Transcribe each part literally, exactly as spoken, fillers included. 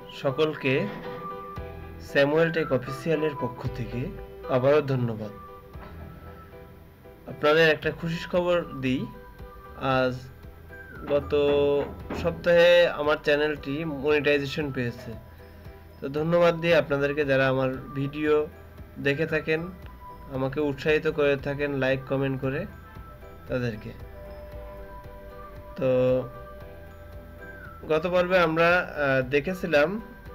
সকলকে Samuel take অফিসিয়ালের পক্ষ থেকে আবারও ধন্যবাদ। আপনাদের একটা খুশির খবর দিই, আজ গত সপ্তাহে আমার চ্যানেলটি মনিটাইজেশন পেয়েছে। তো ধন্যবাদ দিয়ে আপনাদেরকে, যারা আমার ভিডিও দেখে থাকেন, আমাকে উৎসাহিত করে থাকেন লাইক কমেন্ট করে, তাদেরকে। তো গত পর্বে আমরা দেখেছিলাম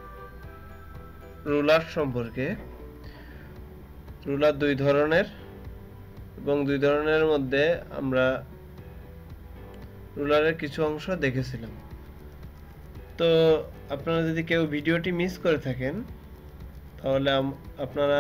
রুলার সম্পর্কে। রুলার দুই ধরনের, এবং দুই ধরনের মধ্যে আমরা রুলারের কিছু অংশ দেখেছিলাম। তো আপনারা যদি কেউ ভিডিওটি মিস করে থাকেন, তাহলে আপনারা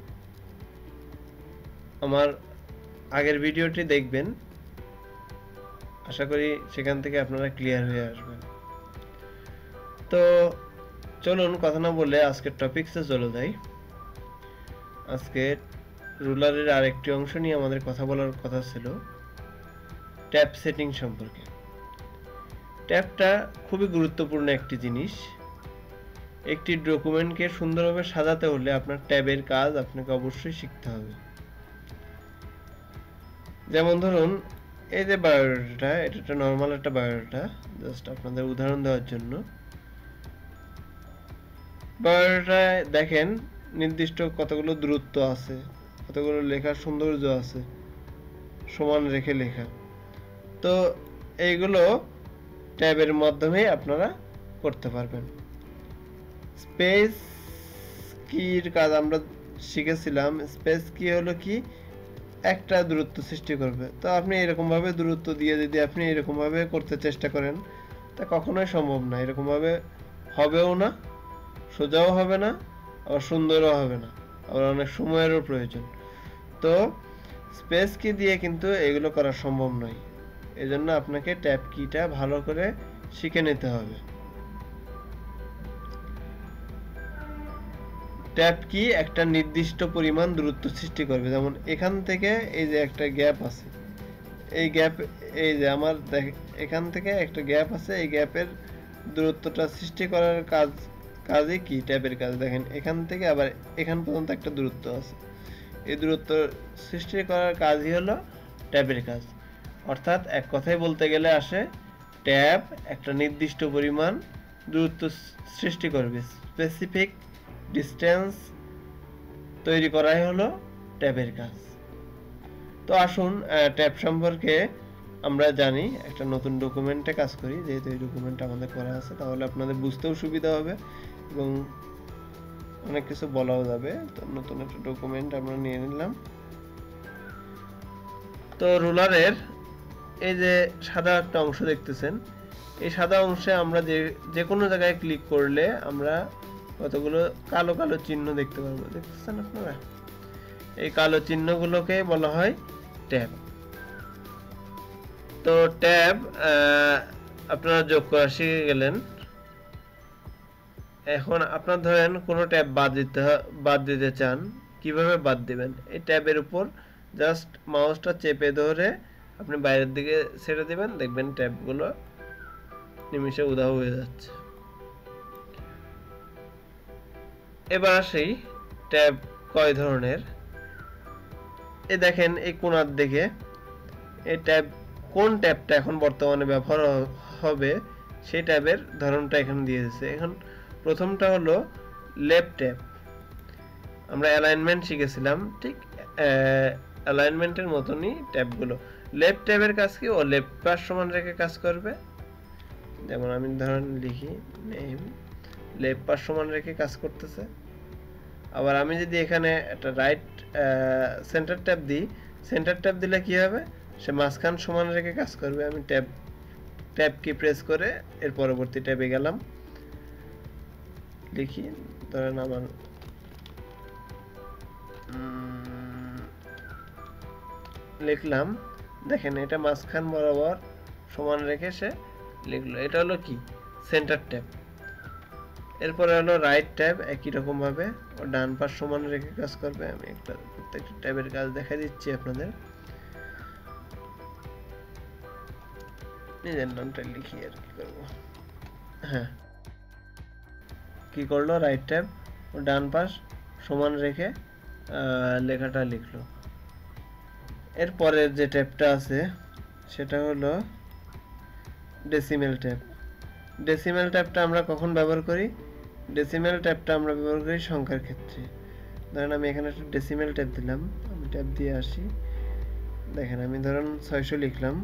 আমার আগের ভিডিওটি দেখবেন। আশা করি সেখান থেকে আপনারা ক্লিয়ার হয়ে আসবেন। তো চলুন কথা না বলে আজকের টপিকসে চলে যাই। আজকে রুলারের আরেকটি অংশ নিয়ে আমাদের কথা বলার কথা ছিল, ট্যাব সেটিং সম্পর্কে। ট্যাবটা খুবই গুরুত্বপূর্ণ একটি জিনিস। একটি ডকুমেন্টকে সুন্দরভাবে সাজাতে হলে আপনার ট্যাবের কাজ আপনাকে অবশ্যই শিখতে হবে। যেমন ধরুন, এই যে বায়োডাটা, এটা একটা নর্মাল একটা বায়োডাটা, জাস্ট আপনাদের উদাহরণ দেওয়ার জন্য। বায়োডাটায় দেখেন নির্দিষ্ট কতগুলো দূরত্ব আছে, কতগুলো লেখার সৌন্দর্য আছে, সমান রেখে লেখা। তো এইগুলো ট্যাবের মাধ্যমে আপনারা করতে পারবেন। স্পেস কির কাজ আমরা শিখেছিলাম। স্পেস কি হলো কি, একটা দূরত্ব সৃষ্টি করবে। তো আপনি এরকম ভাবে দূরত্ব দিয়ে যদি আপনি এরকম ভাবে করতে চেষ্টা করেন, তা কখনোই সম্ভব না। এরকম ভাবে হবেও না, সোজাও হবে না, আবার সুন্দরও হবে না, আবার অনেক সময়েরও প্রয়োজন। তো স্পেস কি দিয়ে কিন্তু এগুলো করা সম্ভব নয়। এজন্য আপনাকে ট্যাব কিটা ভালো করে শিখে নিতে হবে। ট্যাব কি একটা নির্দিষ্ট পরিমাণ দূরত্ব সৃষ্টি করবে। যেমন এখান থেকে এই যে একটা গ্যাপ আছে, এই গ্যাপ, এই যে আমার এখান থেকে একটা গ্যাপ আছে, এই গ্যাপের দূরত্বটা সৃষ্টি করার কাজ কাজই কি, ট্যাবের কাজ। দেখেন এখান থেকে আবার এখান পর্যন্ত একটা দূরত্ব আছে, এই দূরত্ব সৃষ্টি করার কাজই হলো ট্যাবের কাজ। অর্থাৎ এক কথায় বলতে গেলে আসে, ট্যাব একটা নির্দিষ্ট পরিমাণ দূরত্ব সৃষ্টি করবে। স্পেসিফিক ডিস্টেন্স তৈরি করাই হলো ট্যাবের কাজ। তো আসুন ট্যাব সম্পর্কে আমরা জানি। একটা নতুন ডকুমেন্টে কাজ করি, যেহেতু এই ডকুমেন্ট আমাদের করা আছে, তাহলে আপনাদের বুঝতেও সুবিধা হবে এবং অনেক কিছু বলাও যাবে। তো নতুন একটা ডকুমেন্ট আমরা নিয়ে নিলাম। তো রুলারের এই যে সাদা একটা অংশ দেখতেছেন, এই সাদা অংশে আমরা যে যে কোনো জায়গায় ক্লিক করলে আমরা কতগুলো কালো কালো চিহ্ন দেখতে পারবো। দেখতেছেন আপনারা, এই কালো চিহ্নগুলোকে বলা হয় ট্যাব। তো ট্যাব আপনারা যোগ করা শিখে গেলেন। এখন আপনার ধরেন কোনো ট্যাব বাদ দিতে বাদ দিতে চান, কিভাবে বাদ দিবেন? এই ট্যাবের উপর জাস্ট মাউসটা চেপে ধরে আপনি বাইরের দিকে ছেড়ে দিবেন, দেখবেন ট্যাবগুলো নিমিষে উধাও হয়ে যাচ্ছে। এবার আসি ট্যাব কয় ধরনের। এই দেখেন এই কোণার দিকে এই ট্যাব, কোন ট্যাবটা এখন বর্তমানে ব্যবহার হবে সেই ট্যাবের ধরনটা এখানে দিয়ে দিয়েছে। এখন প্রথমটা হলো লেফট ট্যাব। আমরা অ্যালাইনমেন্ট শিখেছিলাম, ঠিক অ্যালাইনমেন্টের মতনই ট্যাবগুলো। লেফট ট্যাবের কাজ কি, ও লেফট পাশ সমান রেখে কাজ করবে। যেমন আমি ধরেন লিখি নেম, লেফট পাশ সমান রেখে কাজ করতেছে। আবার আমি যদি এখানে একটা রাইট সেন্টার ট্যাব দিই, সেন্টার ট্যাব দিলে কি হবে, সে মাঝখান সমান রেখে কাজ করবে। আমি ট্যাব ট্যাব কি প্রেস করে এর পরবর্তী ট্যাবে গেলাম, লিখি ধরেন আমার লিখলাম, দেখেন এটা মাঝখান বরাবর সমান রেখে সে লিখলো। এটা হলো কি, সেন্টার ট্যাব। এরপরে হলো রাইট ট্যাব, একই রকম ভাবে ও ডান পাশ সমান রেখে কাজ করবে। আমি একটা প্রত্যেকটা ট্যাবের কাজ দেখা দিচ্ছি আপনাদের, নিজের নামটা লিখি আর কি করবো। হ্যাঁ, কি করলো, রাইট ট্যাব ও ডান পাশ সমান রেখে লেখাটা লিখলো। এরপরের যে ট্যাবটা আছে সেটা হলো ডেসিমেল ট্যাব। ডেসিমেল ট্যাবটা আমরা কখন ব্যবহার করি? ডেসিমেল ট্যাবটা আমরা ব্যবহার করি সংখ্যার ক্ষেত্রে। ধরেন আমি এখানে একটা ডেসিমেল ট্যাব দিলাম, আমি ট্যাব দিয়ে আসি, দেখেন আমি ধরুন ছয়শো লিখলাম।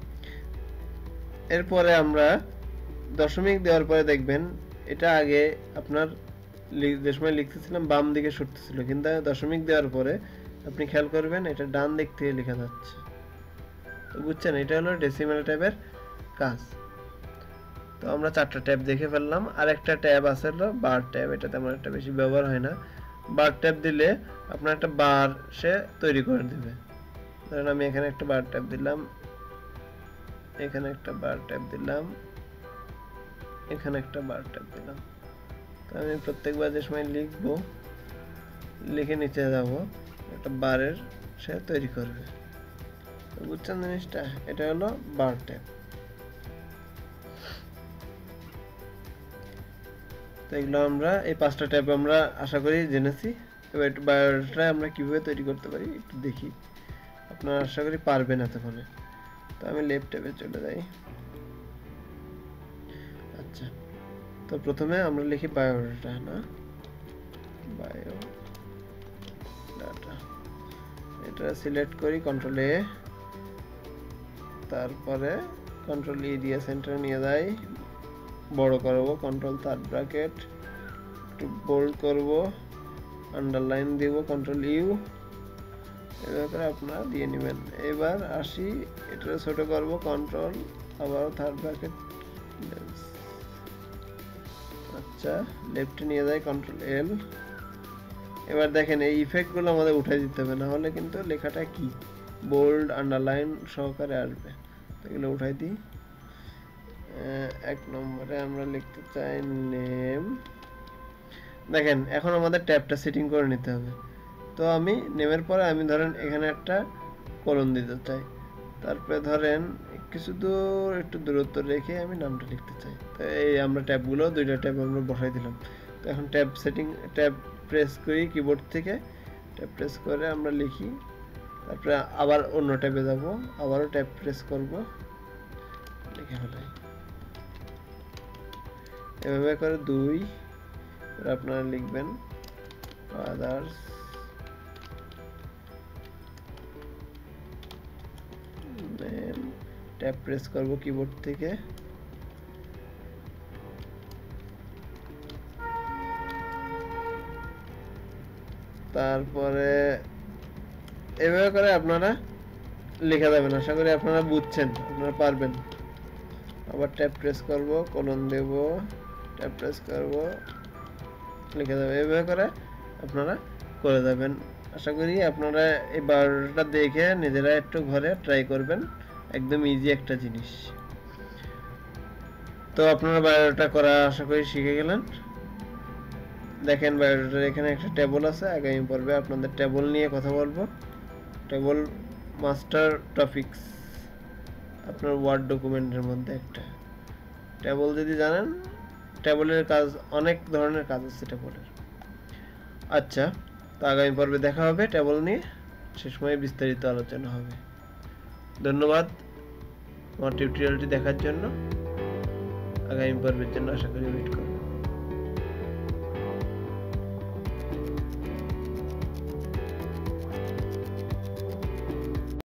এরপরে আমরা দশমিক দেওয়ার পরে দেখবেন এটা আগে আপনার যে সময় লিখতেছিলাম বাম দিকে সরতেছিল, কিন্তু দশমিক দেওয়ার পরে আপনি খেয়াল করবেন এটা ডান দিক থেকে লেখা যাচ্ছে। তো বুঝছেন, এটা হলো ডেসিমেল ট্যাবের কাজ। তো আমরা চারটা ট্যাব দেখে ফেললাম। আর একটা ট্যাব আছে হলো বার ট্যাব, এটা তেমন একটা বেশি ব্যবহার হয় না। বার ট্যাব দিলে আপনার একটা বার সে তৈরি করে দেবে। ধরেন আমি এখানে একটা বার ট্যাব দিলাম, এখানে একটা বার ট্যাব দিলাম, এখানে একটা বার ট্যাব দিলাম। তো আমি প্রত্যেকবার যে সময় লিখব, লিখে নিচে যাব, একটা বারের সে তৈরি করবে। বুঝছেন জিনিসটা? এটা হলো বার ট্যাব। তো এগুলো আমরা এই পাঁচটা ট্যাব আমরা আশা করি জেনেছি। এবার একটু বায়োডাটা আমরা কিভাবে তৈরি করতে পারি একটু দেখি, আপনারা আশা করি পারবেন এতক্ষণে। তো আমি লেফট ট্যাবে চলে যাই। আচ্ছা, তো প্রথমে আমরা লিখি বায়োডাটা, না বায়ো ডাটা, এটা সিলেক্ট করি কন্ট্রোল এ, তারপরে কন্ট্রোল ই দিয়ে সেন্টারে নিয়ে যাই, বড় করব, কন্ট্রোল থার্ড ব্র্যাকেট, একটু বোল্ড করব, আন্ডারলাইন দিব, কন্ট্রোল ইউ, এভাবে করে আপনারা দিয়ে নেবেন। এবার আসি, এটা ছোট করব, কন্ট্রোল আবার থার্ড ব্র্যাকেট, আচ্ছা লেফটে নিয়ে যাই, কন্ট্রোল এল। এবার দেখেন এই ইফেক্টগুলো আমাদের উঠাই দিতে হবে, না হলে কিন্তু লেখাটা কি বোল্ড আন্ডারলাইন সহকারে আসবে। এগুলো উঠাই দিই। এক নম্বরে আমরা লিখতে চাই নেম। দেখেন এখন আমাদের ট্যাবটা সেটিং করে নিতে হবে। তো আমি নেমের পরে আমি ধরেন এখানে একটা কলন দিতে চাই, তারপরে ধরেন কিছু দূর একটু দূরত্ব রেখে আমি নামটা লিখতে চাই। তো এই আমরা ট্যাবগুলো দুইটা ট্যাব আমরা বসাই দিলাম। তো এখন ট্যাব সেটিং, ট্যাব প্রেস করি কিবোর্ড থেকে, ট্যাব প্রেস করে আমরা লিখি, তারপরে আবার অন্য ট্যাবে যাব, আবারও ট্যাব প্রেস করব, লিখে ফেলাই। এভাবে করে দুই, আপনারা লিখবেন আদার্স, ট্যাব প্রেস করব কিবোর্ড থেকে, তারপরে এভাবে করে আপনারা লেখা যাবেন। আশা করি আপনারা বুঝছেন, আপনারা পারবেন। আবার ট্যাব প্রেস করব, কলন দেব, ট্যাব প্রেস করব, লিখে যাবে। এভাবে করে আপনারা করে যাবেন। আশা করি আপনারা এই বারোটা দেখে নিজেরা একটু ঘরে ট্রাই করবেন, একদম ইজি একটা জিনিস। তো আপনারা বায়োডাটা করা আশা করি শিখে গেলেন। দেখেন বায়োডাটার এখানে একটা টেবল আছে, আগামী পর্বে আপনাদের টেবল নিয়ে কথা বলবো। টেবল মাস্টার টপিকস, আপনার ওয়ার্ড ডকুমেন্টের মধ্যে একটা টেবল যদি জানেন, টেবলের কাজ অনেক ধরনের কাজ আছে টেবলের। আচ্ছা, তো আগামী পর্বে দেখা হবে টেবল নিয়ে, সে সময় বিস্তারিত আলোচনা হবে। ধন্যবাদ আমার টিউটোরিয়ালটি দেখার জন্য। আগামী পর্বের জন্য আশা করি ওয়েট